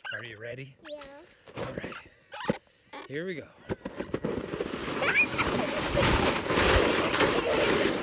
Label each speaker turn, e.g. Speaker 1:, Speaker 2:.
Speaker 1: Are you ready?
Speaker 2: Yeah.
Speaker 1: All right. Here we go.